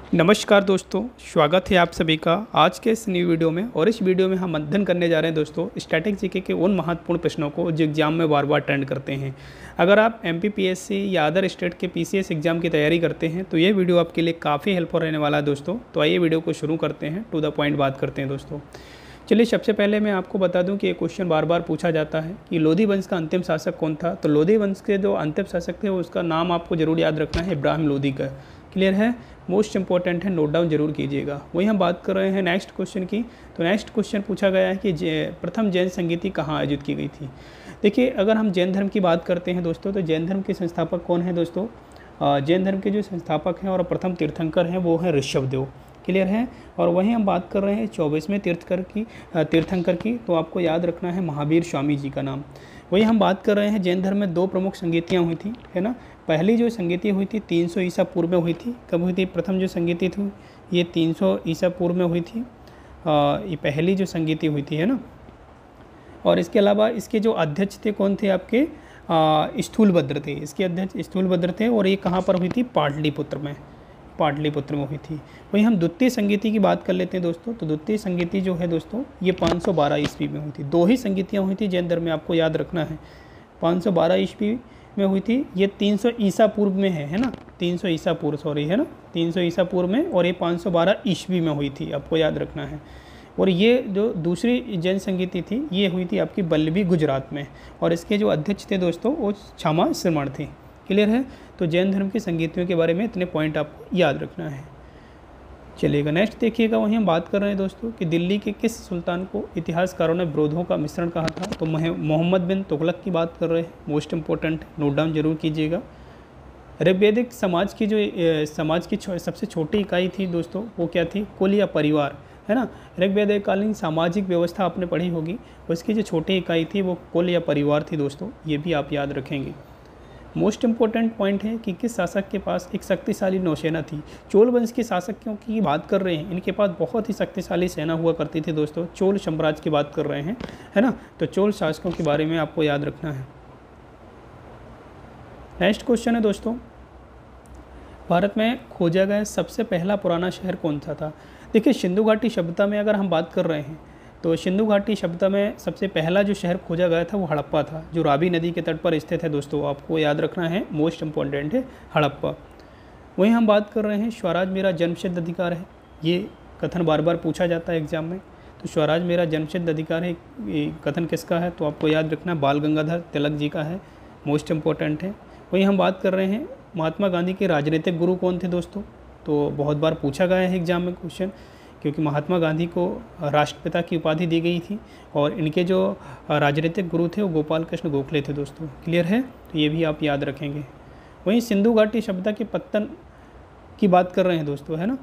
नमस्कार दोस्तों, स्वागत है आप सभी का आज के इस न्यू वीडियो में। और इस वीडियो में हम अध्ययन करने जा रहे हैं दोस्तों स्टैटिक जीके के उन महत्वपूर्ण प्रश्नों को जो एग्जाम में बार बार ट्रेंड करते हैं। अगर आप एमपीपीएससी या अदर स्टेट के पीसीएस एग्जाम की तैयारी करते हैं तो ये वीडियो आपके लिए काफ़ी हेल्पफुल रहने वाला है दोस्तों। तो आइए वीडियो को शुरू करते हैं, टू द पॉइंट बात करते हैं दोस्तों। चलिए सबसे पहले मैं आपको बता दूं कि ये क्वेश्चन बार बार पूछा जाता है कि लोधी वंश का अंतिम शासक कौन था। तो लोधी वंश के जो अंतिम शासक थे उसका नाम आपको जरूर याद रखना है, इब्राहिम लोधी का। क्लियर है, मोस्ट इंपॉर्टेंट है, नोट डाउन जरूर कीजिएगा। वही हम बात कर रहे हैं नेक्स्ट क्वेश्चन की। तो नेक्स्ट क्वेश्चन पूछा गया है कि प्रथम जैन संगीति कहाँ आयोजित की गई थी। देखिए, अगर हम जैन धर्म की बात करते हैं दोस्तों तो जैन धर्म के संस्थापक कौन है दोस्तों। जैन धर्म के जो संस्थापक हैं और प्रथम तीर्थंकर हैं वो हैं ऋषभदेव। क्लियर है। और वहीं हम बात कर रहे हैं 24वें तीर्थंकर की, तो आपको याद रखना है महावीर स्वामी जी का नाम। वही हम बात कर रहे हैं जैन धर्म में दो प्रमुख संगीतियाँ हुई थी, है ना। पहली जो संगीति हुई थी 300 ईसा पूर्व में हुई थी। कब हुई थी प्रथम जो संगीति थी, ये 300 ईसा पूर्व में हुई थी। ये पहली जो संगीति हुई थी, है ना। और इसके अलावा इसके जो अध्यक्ष थे कौन थे आपके, स्थूलभद्र थे। इसके अध्यक्ष स्थूलभद्र थे। और ये कहाँ पर हुई थी, पाटलिपुत्र में हुई थी। वहीं हम द्वितीय संगीति की बात कर लेते हैं दोस्तों। तो द्वितीय संगीति जो है दोस्तों ये 512 ईस्वी में हुई थी। दो ही संगीतियाँ हुई थी जैन धर्म में, आपको याद रखना है। 512 ईस्वी में हुई थी, ये 300 ईसा पूर्व में है ना। 300 ईसा पूर्व सॉरी, है ना, 300 ईसा पूर्व में। और ये 512 ईस्वी में हुई थी, आपको याद रखना है। और ये जो दूसरी जैन संगीति थी ये हुई थी आपकी बल्लभी गुजरात में। और इसके जो अध्यक्ष थे दोस्तों वो क्षमा श्रमण थे। क्लियर है। तो जैन धर्म की संगीतियों के बारे में इतने पॉइंट आपको याद रखना है। चलिएगा नेक्स्ट देखिएगा। वहीं हम बात कर रहे हैं दोस्तों कि दिल्ली के किस सुल्तान को इतिहासकारों ने विरोधों का मिश्रण कहा था। तो मोहम्मद बिन तुगलक की बात कर रहे हैं, मोस्ट इंपॉर्टेंट, नोट डाउन जरूर कीजिएगा। ऋग्वैदिक समाज की जो समाज की सबसे छोटी इकाई थी दोस्तों वो क्या थी, कुल या परिवार, है ना। ऋग्वैदिक कालीन सामाजिक व्यवस्था आपने पढ़ी होगी, उसकी जो छोटी इकाई थी वो कुल या परिवार थी दोस्तों। ये भी आप याद रखेंगे। मोस्ट इंपॉर्टेंट पॉइंट है कि किस शासक के पास एक शक्तिशाली नौसेना थी। चोल वंश के शासकों की बात कर रहे हैं, इनके पास बहुत ही शक्तिशाली सेना हुआ करती थी दोस्तों। चोल साम्राज्य की बात कर रहे हैं, है ना। तो चोल शासकों के बारे में आपको याद रखना है। नेक्स्ट क्वेश्चन है दोस्तों, भारत में खोजा गया सबसे पहला पुराना शहर कौन सा था। देखिए, सिंधु घाटी सभ्यता में अगर हम बात कर रहे हैं तो सिंधु घाटी सभ्यता में सबसे पहला जो शहर खोजा गया था वो हड़प्पा था, जो रावी नदी के तट पर स्थित है दोस्तों। आपको याद रखना है, मोस्ट इंपॉर्टेंट है हड़प्पा। वहीं हम बात कर रहे हैं स्वराज मेरा जन्मसिद्ध अधिकार है। ये कथन बार बार पूछा जाता है एग्जाम में। तो स्वराज मेरा जन्मसिद्ध अधिकार है, ये कथन किसका है, तो आपको याद रखना है बाल गंगाधर तिलक जी का है, मोस्ट इंपॉर्टेंट है। वहीं हम बात कर रहे हैं महात्मा गांधी के राजनीतिक गुरु कौन थे दोस्तों। तो बहुत बार पूछा गया है एग्जाम में क्वेश्चन, क्योंकि महात्मा गांधी को राष्ट्रपिता की उपाधि दी गई थी। और इनके जो राजनीतिक गुरु थे वो गोपाल कृष्ण गोखले थे दोस्तों। क्लियर है, तो ये भी आप याद रखेंगे। वहीं सिंधु घाटी सभ्यता के पत्तन की बात कर रहे हैं दोस्तों, है ना।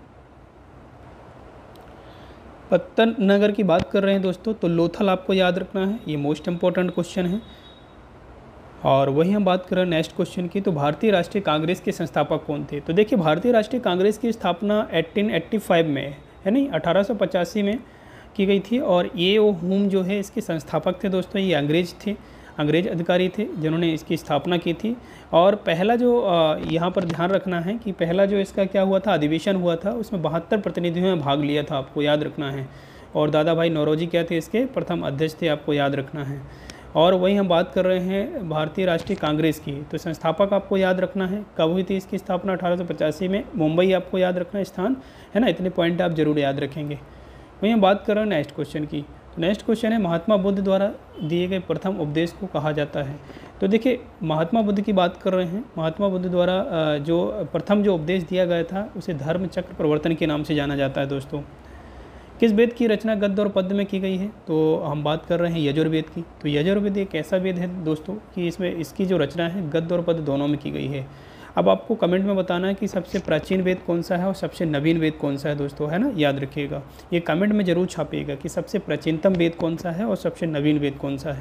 पत्तन नगर की बात कर रहे हैं दोस्तों, तो लोथल आपको याद रखना है, ये मोस्ट इंपॉर्टेंट क्वेश्चन है। और वही हम बात कर रहे हैं नेक्स्ट क्वेश्चन की। तो भारतीय राष्ट्रीय कांग्रेस के संस्थापक कौन थे। तो देखिए, भारतीय राष्ट्रीय कांग्रेस की स्थापना 1885 में है नहीं, 1885 में की गई थी। और ये वो हुम जो है इसके संस्थापक थे दोस्तों, ये अंग्रेज अधिकारी थे जिन्होंने इसकी स्थापना की थी। और पहला जो यहाँ पर ध्यान रखना है कि पहला जो इसका क्या हुआ था, अधिवेशन हुआ था, उसमें 72 प्रतिनिधियों ने भाग लिया था, आपको याद रखना है। और दादा भाई नौरोजी क्या थे, इसके प्रथम अध्यक्ष थे, आपको याद रखना है। और वही हम बात कर रहे हैं भारतीय राष्ट्रीय कांग्रेस की। तो संस्थापक आपको याद रखना है, कब हुई थी इसकी स्थापना, 1885 में। मुंबई आपको याद रखना है स्थान, है ना। इतने पॉइंट आप जरूर याद रखेंगे। वही हम बात कर रहे हैं नेक्स्ट क्वेश्चन की। तो नेक्स्ट क्वेश्चन है महात्मा बुद्ध द्वारा दिए गए प्रथम उपदेश को कहा जाता है। तो देखिए, महात्मा बुद्ध की बात कर रहे हैं। महात्मा बुद्ध द्वारा जो प्रथम जो उपदेश दिया गया था उसे धर्म चक्र प्रवर्तन के नाम से जाना जाता है दोस्तों। किस वेद की रचना गद्य और पद्य में की गई है। तो हम बात कर रहे हैं यजुर्वेद की। तो यजुर्वेद एक ऐसा वेद है दोस्तों कि इसमें इसकी जो रचना है गद्य और पद्य दोनों में की गई है। अब आपको कमेंट में बताना है कि सबसे प्राचीन वेद कौन सा है और सबसे नवीन वेद कौन सा है दोस्तों, है ना। याद रखिएगा, ये कमेंट में जरूर छापिएगा कि सबसे प्राचीनतम वेद कौन सा है और सबसे नवीन वेद कौन सा है।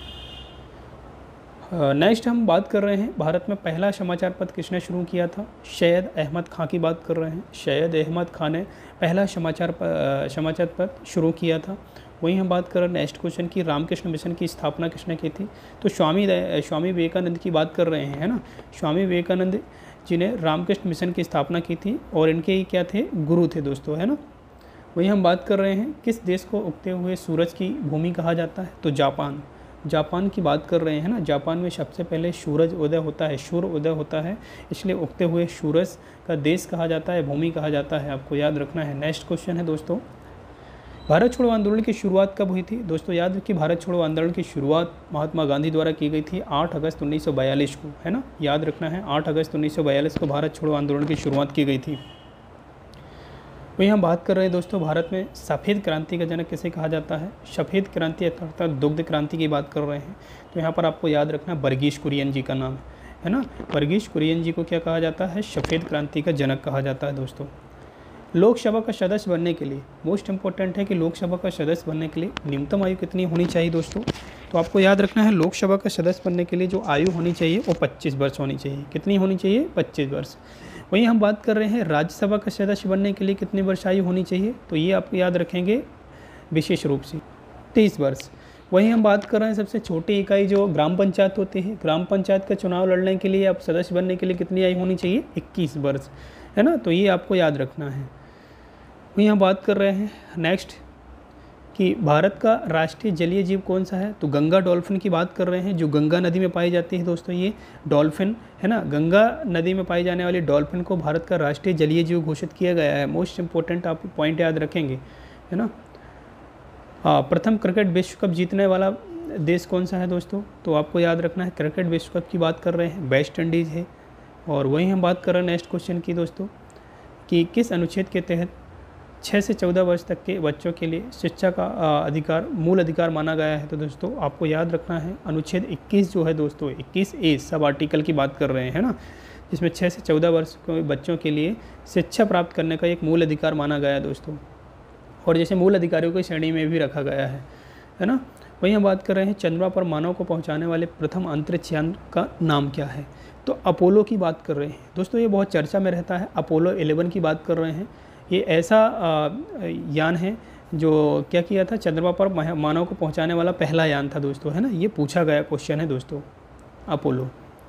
नेक्स्ट हम बात कर रहे हैं भारत में पहला समाचार पत्र किसने शुरू किया था। सैयद अहमद खां की बात कर रहे हैं। सैयद अहमद खां ने पहला समाचार पत्र शुरू किया था। वहीं हम बात कर रहे हैं नेक्स्ट क्वेश्चन की, रामकृष्ण मिशन की स्थापना किसने की थी। तो स्वामी विवेकानंद की बात कर रहे हैं, है ना। स्वामी विवेकानंद जिन्हें रामकृष्ण मिशन की स्थापना की थी और इनके क्या थे, गुरु थे दोस्तों, है ना। वहीं हम बात कर रहे हैं किस देश को उगते हुए सूरज की भूमि कहा जाता है, तो जापान। जापान की बात कर रहे हैं ना। जापान में सबसे पहले सूरज उदय होता है, सूर्य उदय होता है, इसलिए उगते हुए सूरज का देश कहा जाता है, भूमि कहा जाता है, आपको याद रखना है। नेक्स्ट क्वेश्चन है दोस्तों, भारत छोड़ो आंदोलन की शुरुआत कब हुई थी। दोस्तों याद रखिए, भारत छोड़ो आंदोलन की शुरुआत महात्मा गांधी द्वारा की गई थी 8 अगस्त 1942 को, है ना, याद रखना है। 8 अगस्त 1942 को भारत छोड़ो आंदोलन की शुरुआत की गई थी। वहीं हम बात कर रहे हैं दोस्तों, भारत में सफ़ेद क्रांति का जनक किसे कहा जाता है। सफ़ेद क्रांति अर्थात दुग्ध क्रांति की बात कर रहे हैं, तो यहाँ पर आपको याद रखना वर्गीज कुरियन जी का नाम है ना। वर्गीज कुरियन जी को क्या कहा जाता है, सफ़ेद क्रांति का जनक कहा जाता है दोस्तों। लोकसभा का सदस्य बनने के लिए मोस्ट इंपॉर्टेंट है कि लोकसभा का सदस्य बनने के लिए न्यूनतम आयु कितनी होनी चाहिए दोस्तों। तो आपको याद रखना है, लोकसभा का सदस्य बनने के लिए जो आयु होनी चाहिए वो 25 वर्ष होनी चाहिए। कितनी होनी चाहिए, 25 वर्ष। वहीं हम बात कर रहे हैं राज्यसभा का सदस्य बनने के लिए कितनी वर्ष आयु होनी चाहिए, तो ये आप याद रखेंगे विशेष रूप से 30 वर्ष। वहीं हम बात कर रहे हैं सबसे छोटी इकाई जो ग्राम पंचायत होती है, ग्राम पंचायत का चुनाव लड़ने के लिए आप सदस्य बनने के लिए कितनी आयु होनी चाहिए, 21 वर्ष, है ना। तो ये आपको याद रखना है। वहीं हम बात कर रहे हैं नेक्स्ट कि भारत का राष्ट्रीय जलीय जीव कौन सा है, तो गंगा डॉल्फिन की बात कर रहे हैं, जो गंगा नदी में पाई जाती है दोस्तों, ये डॉल्फिन है ना। गंगा नदी में पाई जाने वाली डॉल्फिन को भारत का राष्ट्रीय जलीय जीव घोषित किया गया है। मोस्ट इंपॉर्टेंट आप पॉइंट याद रखेंगे, है ना। हाँ, प्रथम क्रिकेट विश्व कप जीतने वाला देश कौन सा है दोस्तों, तो आपको याद रखना है क्रिकेट विश्व कप की बात कर रहे हैं, वेस्ट इंडीज़ है। और वहीं हम बात कर रहे हैं नेक्स्ट क्वेश्चन की दोस्तों, कि किस अनुच्छेद के तहत 6 से 14 वर्ष तक के बच्चों के लिए शिक्षा का अधिकार मूल अधिकार माना गया है। तो दोस्तों आपको याद रखना है अनुच्छेद 21 जो है दोस्तों, 21A सब आर्टिकल की बात कर रहे हैं ना, जिसमें 6 से 14 वर्ष के बच्चों के लिए शिक्षा प्राप्त करने का एक मूल अधिकार माना गया है दोस्तों, और जैसे मूल अधिकारियों की श्रेणी में भी रखा गया है ना। वहीं हम बात कर रहे हैं चंद्रमा पर मानव को पहुँचाने वाले प्रथम अंतरिक्ष यान का नाम क्या है, तो अपोलो की बात कर रहे हैं दोस्तों। ये बहुत चर्चा में रहता है, अपोलो 11 की बात कर रहे हैं। ये ऐसा यान है जो क्या किया था, चंद्रमा पर मानव को पहुंचाने वाला पहला यान था दोस्तों, है ना। ये पूछा गया क्वेश्चन है दोस्तों, अपोलो।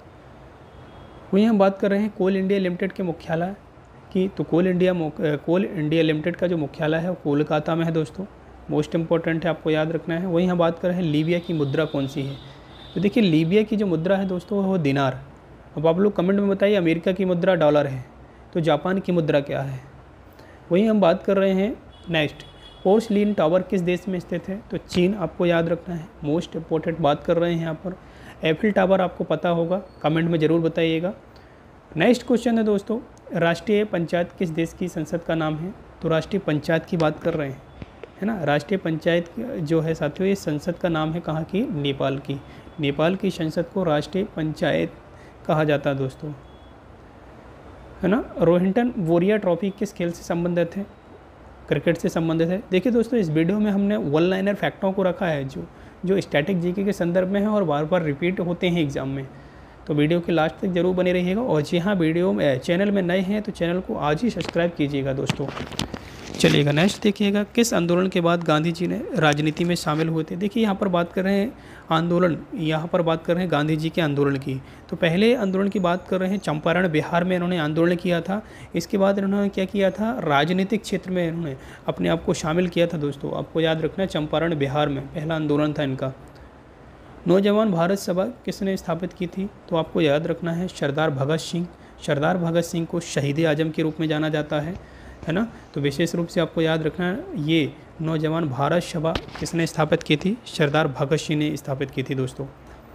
वहीं हम बात कर रहे हैं कोल इंडिया लिमिटेड के मुख्यालय की, तो कोल इंडिया लिमिटेड का जो मुख्यालय है वो कोलकाता में है दोस्तों। मोस्ट इंपॉर्टेंट है, आपको याद रखना है। वहीं हम बात कर रहे हैं लीबिया की मुद्रा कौन सी है, तो देखिए लीबिया की जो मुद्रा है दोस्तों वो दिनार। अब आप लोग कमेंट में बताइए, अमेरिका की मुद्रा डॉलर है, तो जापान की मुद्रा क्या है। वहीं हम बात कर रहे हैं नेक्स्ट, पोर्सलिन टावर किस देश में स्थित है, तो चीन, आपको याद रखना है। मोस्ट इंपॉर्टेंट बात कर रहे हैं यहाँ पर। एफिल टावर आपको पता होगा, कमेंट में ज़रूर बताइएगा। नेक्स्ट क्वेश्चन है दोस्तों, राष्ट्रीय पंचायत किस देश की संसद का नाम है, तो राष्ट्रीय पंचायत की बात कर रहे हैं, है ना। राष्ट्रीय पंचायत जो है साथियों, ये संसद का नाम है कहाँ की, नेपाल की। नेपाल की संसद को राष्ट्रीय पंचायत कहा जाता है दोस्तों, है ना। रोहिंटन बोरिया ट्रॉफी किस खेल से संबंधित है, क्रिकेट से संबंधित है। देखिए दोस्तों, इस वीडियो में हमने वन लाइनर फैक्टों को रखा है जो स्टैटिक जीके के संदर्भ में है और बार बार रिपीट होते हैं एग्जाम में, तो वीडियो के लास्ट तक जरूर बने रहिएगा। और जी हाँ, वीडियो में चैनल में नए हैं तो चैनल को आज ही सब्सक्राइब कीजिएगा दोस्तों। चलिएगा नेक्स्ट देखिएगा, किस आंदोलन के बाद गांधी जी ने राजनीति में शामिल हुए थे। देखिए यहाँ पर बात कर रहे हैं आंदोलन, यहाँ पर बात कर रहे हैं गांधी जी के आंदोलन की। तो पहले आंदोलन की बात कर रहे हैं, चंपारण बिहार में इन्होंने आंदोलन किया था। इसके बाद इन्होंने क्या किया था, राजनीतिक क्षेत्र में इन्होंने अपने आप को शामिल किया था दोस्तों। आपको याद रखना है, चंपारण बिहार में पहला आंदोलन था इनका। नौजवान भारत सभा किसने स्थापित की थी, तो आपको याद रखना है सरदार भगत सिंह। सरदार भगत सिंह को शहीद आजम के रूप में जाना जाता है ना। तो विशेष रूप से आपको याद रखना है, ये नौजवान भारत सभा किसने स्थापित की थी, सरदार भगत सिंह ने स्थापित की थी दोस्तों।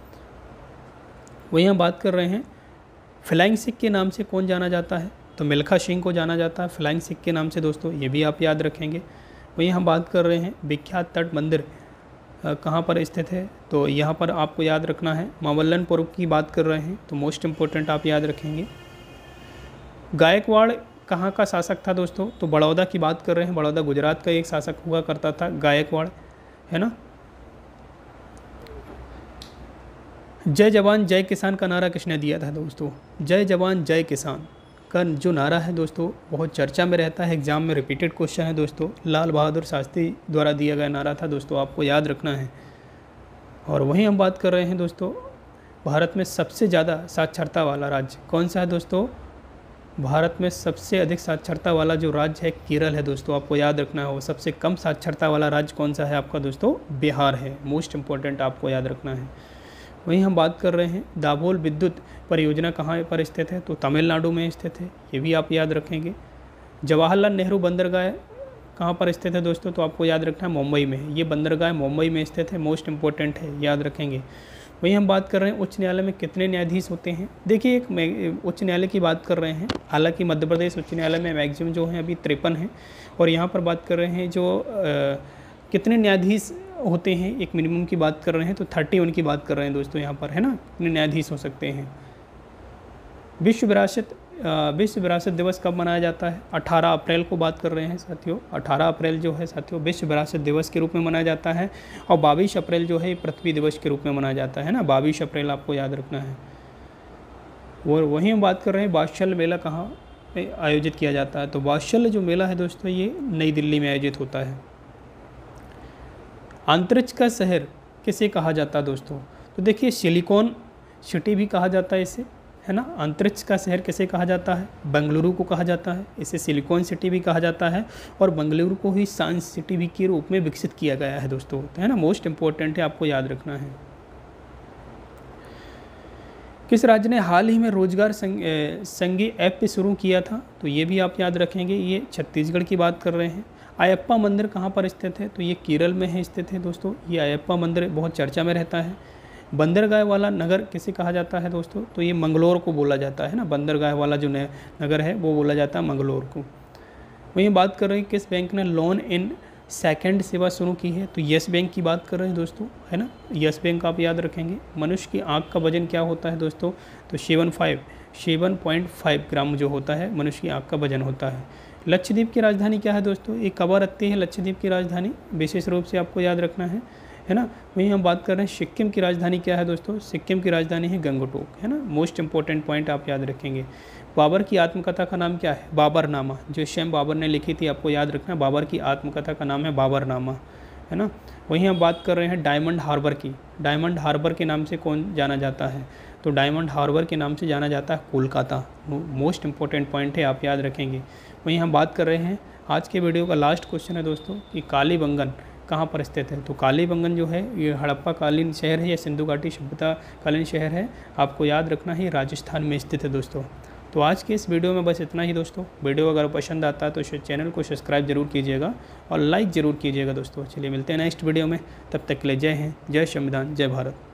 वहीं हम बात कर रहे हैं फ्लाइंग सिख के नाम से कौन जाना जाता है, तो मिल्खा सिंह को जाना जाता है फ्लाइंग सिख के नाम से दोस्तों, ये भी आप याद रखेंगे। वहीं हम बात कर रहे हैं विख्यात तट मंदिर कहाँ पर स्थित है, तो यहाँ पर आपको याद रखना है मावल्लनपुर की बात कर रहे हैं, तो मोस्ट इम्पोर्टेंट आप याद रखेंगे। गायकवाड़ कहाँ का शासक था दोस्तों, तो बड़ौदा की बात कर रहे हैं। बड़ौदा गुजरात का एक शासक हुआ करता था गायकवाड़, है ना। जय जवान जय किसान का नारा किसने दिया था दोस्तों, जय जवान जय किसान का जो नारा है दोस्तों बहुत चर्चा में रहता है, एग्जाम में रिपीटेड क्वेश्चन है दोस्तों। लाल बहादुर शास्त्री द्वारा दिया गया नारा था दोस्तों, आपको याद रखना है। और वहीं हम बात कर रहे हैं दोस्तों, भारत में सबसे ज़्यादा साक्षरता वाला राज्य कौन सा है दोस्तों, भारत में सबसे अधिक साक्षरता वाला जो राज्य है केरल है दोस्तों, आपको याद रखना है। वो सबसे कम साक्षरता वाला राज्य कौन सा है आपका दोस्तों? बिहार है। मोस्ट इंपॉर्टेंट आपको याद रखना है। वहीं हम बात कर रहे हैं दाभोल विद्युत परियोजना कहाँ पर स्थित है? तो तमिलनाडु में स्थित है, ये भी आप याद रखेंगे। जवाहरलाल नेहरू बंदरगाह कहाँ पर स्थित है दोस्तों? तो आपको याद रखना है मुंबई में। ये बंदरगाह मुंबई में स्थित है, मोस्ट इंपॉर्टेंट है, याद रखेंगे। वहीं हम बात कर रहे हैं उच्च न्यायालय में कितने न्यायाधीश होते हैं। देखिए एक उच्च न्यायालय की बात कर रहे हैं, हालांकि मध्य प्रदेश उच्च न्यायालय में मैक्सिमम जो है अभी 53 है, और यहाँ पर बात कर रहे हैं जो कितने न्यायाधीश होते हैं, एक मिनिमम की बात कर रहे हैं तो 31 की बात कर रहे हैं दोस्तों यहाँ पर, है ना, कितने न्यायाधीश हो सकते हैं। विश्व विरासत दिवस कब मनाया जाता है? 18 अप्रैल को बात कर रहे हैं साथियों। 18 अप्रैल जो है साथियों विश्व विरासत दिवस के रूप में मनाया जाता है, और 22 अप्रैल जो है पृथ्वी दिवस के रूप में मनाया जाता है ना, 22 अप्रैल आपको याद रखना है। और वहीं हम बात कर रहे हैं वात्सल्य मेला कहाँ आयोजित किया जाता है? तो वात्सल्य जो मेला है दोस्तों ये नई दिल्ली में आयोजित होता है। अंतरिक्ष का शहर किसे कहा जाता है दोस्तों? तो देखिए सिलिकॉन सिटी भी कहा जाता है इसे, है ना। अंतरिक्ष का शहर किसे कहा जाता है? बेंगलुरु को कहा जाता है। इसे सिलिकॉन सिटी भी कहा जाता है, और बेंगलुरु को ही साइंस सिटी भी के रूप में विकसित किया गया है दोस्तों, है ना। मोस्ट इंपॉर्टेंट है, आपको याद रखना है। किस राज्य ने हाल ही में रोजगार संगी ऐप पे शुरू किया था? तो ये भी आप याद रखेंगे, ये छत्तीसगढ़ की बात कर रहे हैं। अयप्पा मंदिर कहाँ पर स्थित है? तो ये केरल में है स्थित है दोस्तों। ये अयप्पा मंदिर बहुत चर्चा में रहता है। बंदरगाह वाला नगर किसे कहा जाता है दोस्तों? तो ये मंगलोर को बोला जाता है ना, बंदरगाह वाला जो नगर है वो बोला जाता है मंगलोर को। वहीं बात कर रहे हैं किस बैंक ने लोन इन सेकंड सेवा शुरू की है? तो यस बैंक की बात कर रहे हैं दोस्तों, है ना। यस बैंक आप याद रखेंगे। मनुष्य की आँख का वजन क्या होता है दोस्तों? तो 7.5 ग्राम जो होता है मनुष्य की आँख का वजन होता है। लक्षद्वीप की राजधानी क्या है दोस्तों? एक कवरत्ती है लक्षद्वीप की राजधानी, विशेष रूप से आपको याद रखना है ना। वहीं हम बात कर रहे हैं सिक्किम की राजधानी क्या है दोस्तों? सिक्किम की राजधानी है गंगटोक, है ना। मोस्ट इंपॉर्टेंट पॉइंट आप याद रखेंगे। बाबर की आत्मकथा का नाम क्या है? बाबरनामा, जो स्वयं बाबर ने लिखी थी, आपको याद रखना। बाबर की आत्मकथा का नाम है बाबरनामा, है ना। वहीं हम बात कर रहे हैं डायमंड हार्बर की। डायमंड हार्बर के नाम से कौन जाना जाता है? तो डायमंड हार्बर के नाम से जाना जाता है कोलकाता। मोस्ट इंपॉर्टेंट पॉइंट है, आप याद रखेंगे। वहीं हम बात कर रहे हैं आज के वीडियो का लास्ट क्वेश्चन है दोस्तों कि कालीबंगन कहाँ पर स्थित है? तो कालीबंगन जो है ये हड़प्पा कालीन शहर है या सिंधु घाटी सभ्यता कालीन शहर है, आपको याद रखना है, राजस्थान में स्थित है दोस्तों। तो आज के इस वीडियो में बस इतना ही दोस्तों। वीडियो अगर पसंद आता है तो चैनल को सब्सक्राइब जरूर कीजिएगा और लाइक ज़रूर कीजिएगा दोस्तों। चलिए मिलते हैं नेक्स्ट वीडियो में, तब तक के लिए जय हिंद, जय संविधान, जय भारत।